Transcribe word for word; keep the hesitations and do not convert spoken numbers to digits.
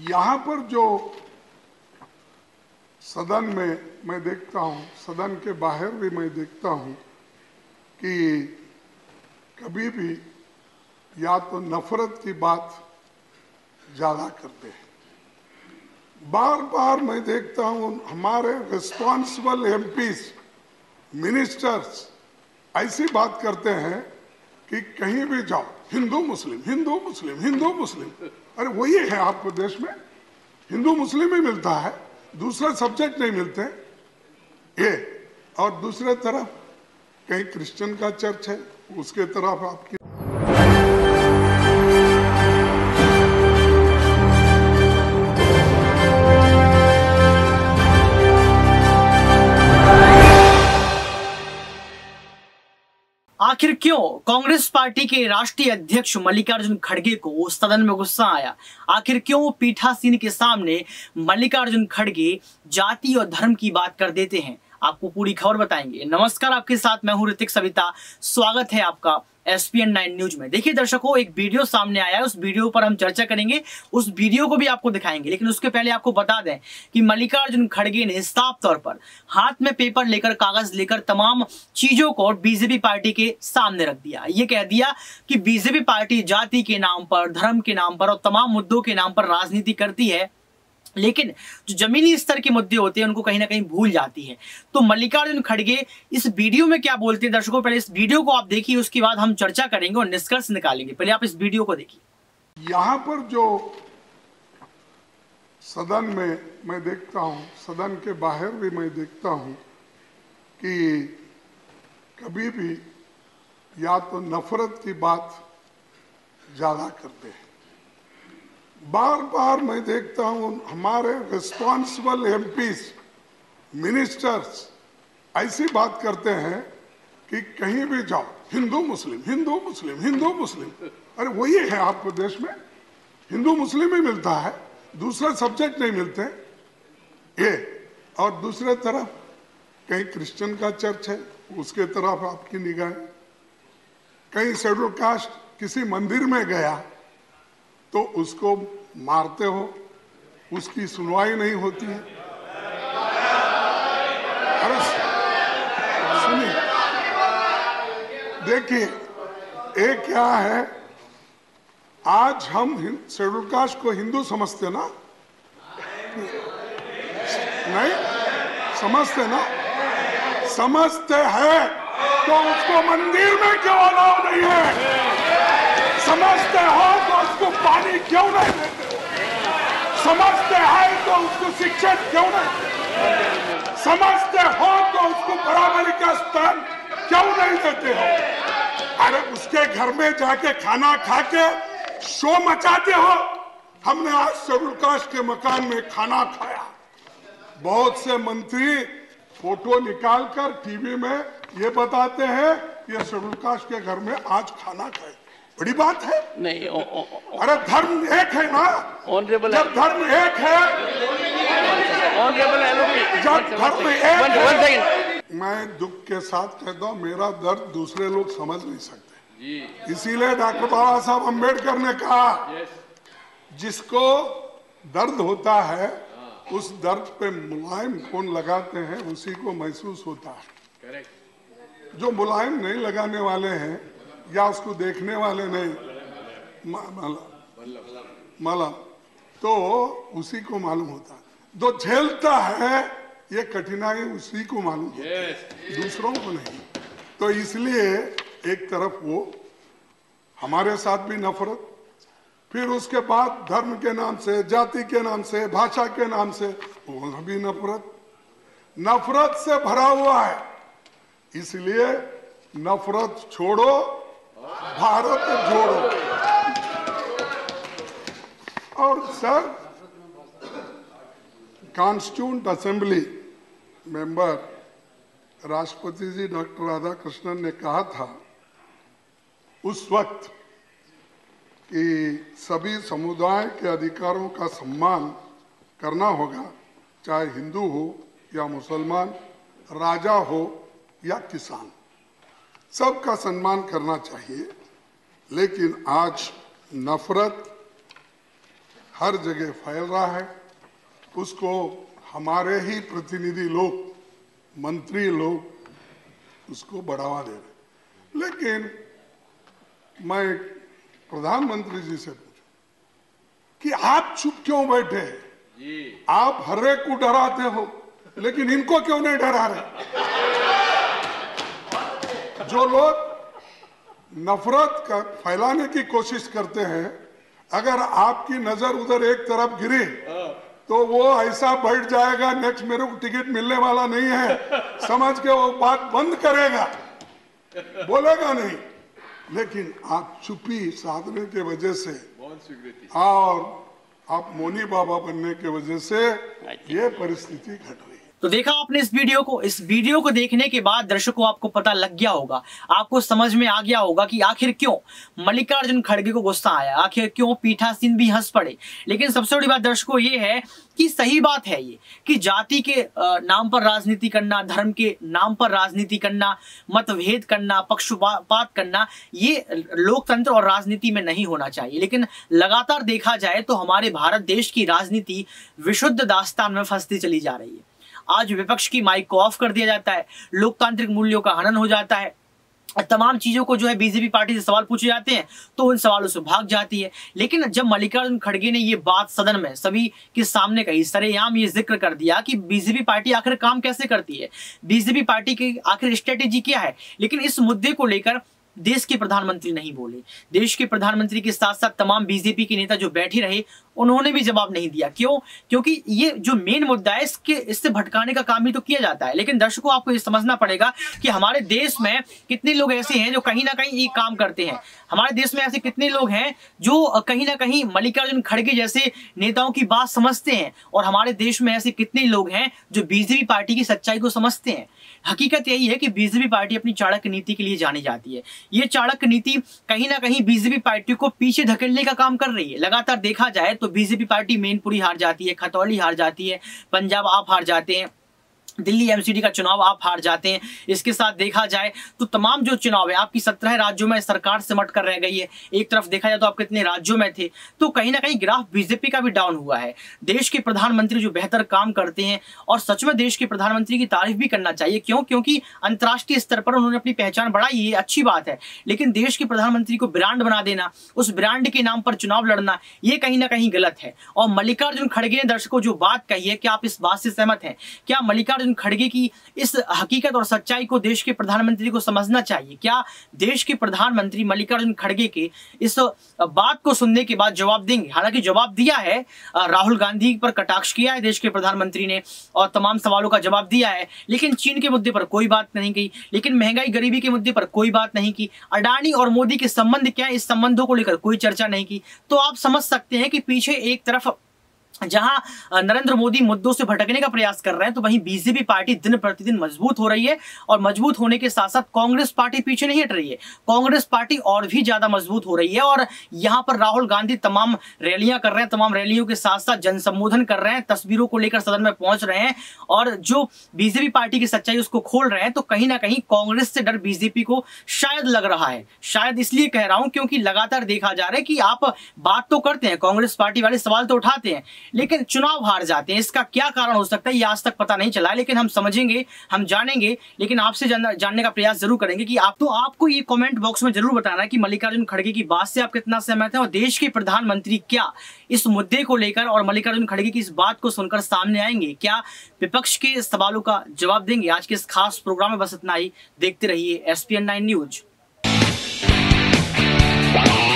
यहाँ पर जो सदन में मैं देखता हूँ, सदन के बाहर भी मैं देखता हूँ कि कभी भी या तो नफरत की बात ज़्यादा करते हैं। बार बार मैं देखता हूँ हमारे रिस्पॉन्सिबल एमपीज, मिनिस्टर्स ऐसी बात करते हैं कि कहीं भी जाओ हिंदू मुस्लिम हिंदू मुस्लिम हिंदू मुस्लिम। अरे वही है आपको देश में, हिंदू मुस्लिम ही मिलता है, दूसरे सब्जेक्ट नहीं मिलते ये। और दूसरे तरफ कहीं क्रिश्चियन का चर्च है, उसके तरफ आपकी आखिर क्यों कांग्रेस पार्टी के राष्ट्रीय अध्यक्ष मल्लिकार्जुन खड़गे को सदन में गुस्सा आया? आखिर क्यों पीठासीन के सामने मल्लिकार्जुन खड़गे जाति और धर्म की बात कर देते हैं? आपको पूरी खबर बताएंगे। नमस्कार, आपके साथ मैं हूं ऋतिक सविता। स्वागत है आपका S P N nine news में। देखिए दर्शकों, एक वीडियो सामने आया है, उस वीडियो पर हम चर्चा करेंगे, उस वीडियो को भी आपको दिखाएंगे। लेकिन उसके पहले आपको बता दें कि मल्लिकार्जुन खड़गे ने साफ तौर पर हाथ में पेपर लेकर, कागज लेकर तमाम चीजों को बीजेपी पार्टी के सामने रख दिया। ये कह दिया कि बीजेपी पार्टी जाति के नाम पर, धर्म के नाम पर और तमाम मुद्दों के नाम पर राजनीति करती है, लेकिन जो जमीनी स्तर के मुद्दे होते हैं उनको कहीं ना कहीं भूल जाती है। तो मल्लिकार्जुन खड़गे इस वीडियो में क्या बोलते हैं दर्शकों, पहले इस वीडियो को आप देखिए, उसके बाद हम चर्चा करेंगे और निष्कर्ष निकालेंगे। पहले आप इस वीडियो को देखिए। यहाँ पर जो सदन में मैं देखता हूँ, सदन के बाहर भी मैं देखता हूँ कि कभी भी या तो नफरत की बात ज्यादा करते हैं। बार बार मैं देखता हूँ हमारे रिस्पॉन्सिबल एमपीज, मिनिस्टर्स ऐसी बात करते हैं कि कहीं भी जाओ हिंदू मुस्लिम हिंदू मुस्लिम हिंदू मुस्लिम। अरे वही है आपको देश में, हिंदू मुस्लिम ही मिलता है, दूसरे सब्जेक्ट नहीं मिलते ये। और दूसरे तरफ कहीं क्रिश्चियन का चर्च है, उसके तरफ आपकी निगाह। कहीं शेड्यूल कास्ट किसी मंदिर में गया तो उसको मारते हो, उसकी सुनवाई नहीं होती है। अरे सुनिए, देखिए एक क्या है, आज हम शेड्यूल कास्ट को हिंदू समझते ना, नहीं समझते ना, समझते हैं तो उसको मंदिर में क्यों अलाउ नहीं है? समझते हो तो उसको पानी क्यों नहीं देते? समझते हैं तो उसको शिक्षा क्यों नहीं? समझते हो तो उसको बराबरी का स्थान क्यों नहीं देते हो? अरे उसके घर में जाके खाना खा के शो मचाते हो। हमने आज शेड्यूल कास्ट के मकान में खाना खाया, बहुत से मंत्री फोटो निकालकर टीवी में ये बताते हैं ये शेड्यूल कास्ट के घर में आज खाना खाए, बड़ी बात है नहीं। ओ, ओ, ओ, अरे धर्म एक है ना, ऑनरेबल जब धर्म एक है, ऑनरेबल जब धर्म एक वन, वन है, मैं दुख के साथ कहता हूँ मेरा दर्द दूसरे लोग समझ नहीं सकते। इसीलिए डॉक्टर बाबा साहब अम्बेडकर ने कहा जिसको दर्द होता है उस दर्द पे मुलायम कौन लगाते हैं उसी को महसूस होता है। जो मुलायम नहीं लगाने वाले हैं या उसको देखने वाले नहीं मालूम, तो उसी को मालूम होता है। जो झेलता है ये कठिनाई उसी को मालूम होती है, दूसरों को नहीं। तो इसलिए एक तरफ वो हमारे साथ भी नफरत, फिर उसके बाद धर्म के नाम से, जाति के नाम से, भाषा के नाम से वहां भी नफरत, नफरत से भरा हुआ है। इसलिए नफरत छोड़ो, भारत जोड़ो। और सर, कॉन्स्टिट्यूंट असेंबली मेंबर राष्ट्रपति जी डॉक्टर राधाकृष्णन ने कहा था उस वक्त कि सभी समुदाय के अधिकारों का सम्मान करना होगा, चाहे हिंदू हो या मुसलमान, राजा हो या किसान, सबका सम्मान करना चाहिए। लेकिन आज नफरत हर जगह फैल रहा है, उसको हमारे ही प्रतिनिधि लोग, मंत्री लोग उसको बढ़ावा दे रहे। लेकिन मैं प्रधानमंत्री जी से पूछूं कि आप चुप क्यों बैठे हैं? आप हर एक को डराते हो, लेकिन इनको क्यों नहीं डरा रहे? जो लोग नफरत का फैलाने की कोशिश करते हैं, अगर आपकी नजर उधर एक तरफ गिरी तो वो ऐसा बैठ जाएगा, नेक्स्ट मेरे को टिकट मिलने वाला नहीं है समझ के वो बात बंद करेगा, बोलेगा नहीं। लेकिन आप चुप्पी साधने के वजह से और आप मौनी बाबा बनने के वजह से ये परिस्थिति घट रही है। तो देखा आपने इस वीडियो को। इस वीडियो को देखने के बाद दर्शकों आपको पता लग गया होगा, आपको समझ में आ गया होगा कि आखिर क्यों मल्लिकार्जुन खड़गे को गुस्सा आया, आखिर क्यों पीठासीन भी हंस पड़े। लेकिन सबसे बड़ी बात दर्शकों ये है कि सही बात है ये कि जाति के नाम पर राजनीति करना, धर्म के नाम पर राजनीति करना, मतभेद करना, पक्षपात करना, ये लोकतंत्र और राजनीति में नहीं होना चाहिए। लेकिन लगातार देखा जाए तो हमारे भारत देश की राजनीति विशुद्ध दास्तान में फंसती चली जा रही है। आज विपक्ष की माइक को ऑफ कर दिया जाता है, लोकतांत्रिक मूल्यों का हनन हो जाता है, तमाम चीजों को जो है बीजेपी पार्टी से सवाल पूछे जाते हैं तो उन सवालों से भाग जाती है। लेकिन जब मल्लिकार्जुन खड़गे ने ये बात सदन में सभी के सामने कही, सरेआम ये जिक्र कर दिया कि बीजेपी पार्टी आखिर काम कैसे करती है, बीजेपी पार्टी की आखिर स्ट्रेटेजी क्या है, लेकिन इस मुद्दे को लेकर देश के प्रधानमंत्री नहीं बोले। देश के प्रधानमंत्री के साथ साथ तमाम बीजेपी के नेता जो बैठे रहे उन्होंने भी जवाब नहीं दिया। क्यों? क्योंकि ये जो मेन मुद्दा है इसके इससे भटकाने का काम भी तो किया जाता है। लेकिन दर्शकों आपको ये समझना पड़ेगा कि हमारे देश में कितने लोग ऐसे हैं जो कहीं ना कहीं ये काम करते हैं। हमारे देश में ऐसे कितने लोग हैं जो कहीं ना कहीं मल्लिकार्जुन खड़गे जैसे नेताओं की बात समझते हैं, और हमारे देश में ऐसे कितने लोग हैं जो बीजेपी पार्टी की सच्चाई को समझते हैं। हकीकत यही है कि बीजेपी पार्टी अपनी चाणक्य नीति के लिए जानी जाती है। ये चाणक्य नीति कहीं ना कहीं बीजेपी पार्टी को पीछे धकेलने का काम कर रही है। लगातार देखा जाए तो बीजेपी पार्टी मैनपुरी हार जाती है, खतौली हार जाती है, पंजाब आप हार जाते हैं, दिल्ली एमसीडी का चुनाव आप हार जाते हैं। इसके साथ देखा जाए तो तमाम जो चुनाव है आपकी सत्रह राज्यों में सरकार सिमट कर रह गई है। एक तरफ देखा जाए तो आप कितने राज्यों में थे, तो कहीं ना कहीं ग्राफ बीजेपी का भी डाउन हुआ है। देश के प्रधानमंत्री जो बेहतर काम करते हैं, और सच में देश के प्रधानमंत्री की तारीफ भी करना चाहिए। क्यों? क्योंकि अंतर्राष्ट्रीय स्तर पर उन्होंने अपनी पहचान बढ़ाई है, अच्छी बात है। लेकिन देश के प्रधानमंत्री को ब्रांड बना देना, उस ब्रांड के नाम पर चुनाव लड़ना, ये कहीं ना कहीं गलत है। और मल्लिकार्जुन खड़गे ने दर्शकों जो बात कही है, क्या आप इस बात से सहमत हैं? क्या मल्लिकार्जुन खड़गे की इस हकीकत और सच्चाई को देश के प्रधानमंत्री को समझना चाहिए? क्या देश के प्रधानमंत्री मल्लिकार्जुन खड़गे के इस बात को सुनने के बाद जवाब देंगे? हालांकि जवाब दिया है, राहुल गांधी पर कटाक्ष किया है देश के प्रधानमंत्री ने और तमाम सवालों का जवाब दिया है, लेकिन चीन के मुद्दे पर कोई बात नहीं की, लेकिन महंगाई गरीबी के मुद्दे पर कोई बात नहीं की, अडानी और मोदी के संबंध क्या है इस संबंधों को लेकर कोई चर्चा नहीं की। तो आप समझ सकते हैं कि पीछे एक तरफ जहां नरेंद्र मोदी मुद्दों से भटकने का प्रयास कर रहे हैं, तो वहीं बीजेपी पार्टी दिन प्रतिदिन मजबूत हो रही है, और मजबूत होने के साथ साथ कांग्रेस पार्टी पीछे नहीं हट रही है। कांग्रेस पार्टी और भी ज्यादा मजबूत हो रही है, और यहां पर राहुल गांधी तमाम रैलियां कर रहे हैं, तमाम रैलियों के साथ साथ जन संबोधन कर रहे हैं, तस्वीरों को लेकर सदन में पहुंच रहे हैं, और जो बीजेपी पार्टी की सच्चाई उसको खोल रहे हैं। तो कहीं ना कहीं कांग्रेस से डर बीजेपी को शायद लग रहा है। शायद इसलिए कह रहा हूं क्योंकि लगातार देखा जा रहा है कि आप बात तो करते हैं, कांग्रेस पार्टी वाले सवाल तो उठाते हैं, लेकिन चुनाव हार जाते हैं। इसका क्या कारण हो सकता है ये आज तक पता नहीं चला है, लेकिन हम समझेंगे, हम जानेंगे, लेकिन आपसे जानने का प्रयास जरूर करेंगे कि आप तो आपको ये कमेंट बॉक्स में जरूर बताना है कि मल्लिकार्जुन खड़गे की बात से आप कितना सहमत हैं, और देश के प्रधानमंत्री क्या इस मुद्दे को लेकर और मल्लिकार्जुन खड़गे की इस बात को सुनकर सामने आएंगे, क्या विपक्ष के सवालों का जवाब देंगे। आज के इस खास प्रोग्राम में बस इतना ही। देखते रहिए S P N nine news.